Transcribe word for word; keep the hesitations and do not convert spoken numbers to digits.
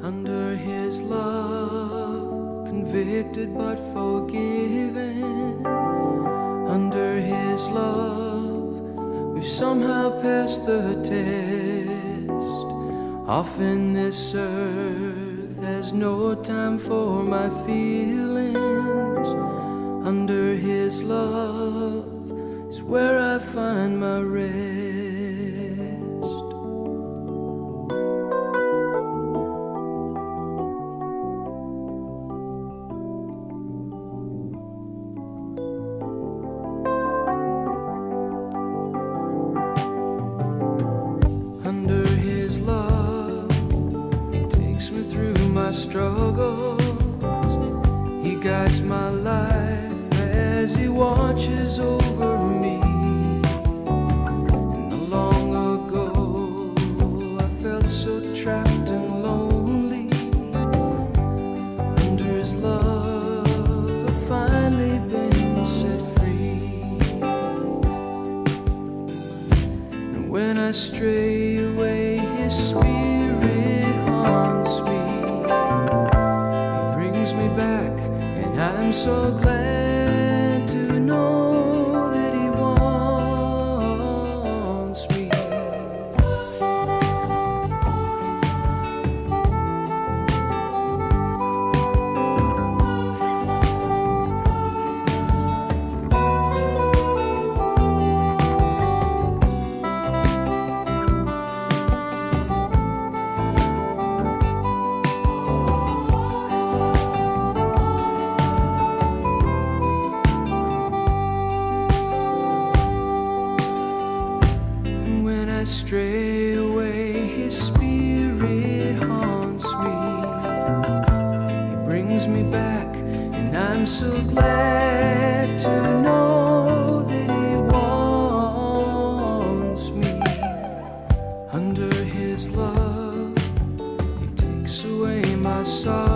Under His love, convicted but forgiven. Under His love, we've somehow passed the test. Often this earth has no time for my feelings. Under His love is where I find my rest. Under His love, He takes me through my struggles. He guides my life as He watches over me. And long ago, I felt so trapped and lonely. Under His love, I've finally been set free. And when I stray away, His Spirit haunts me. He brings me back, and I'm so glad to know that He wants me. I stray away, His Spirit haunts me. He brings me back, and I'm so glad to know that He wants me. Under His love, He takes away my sorrow.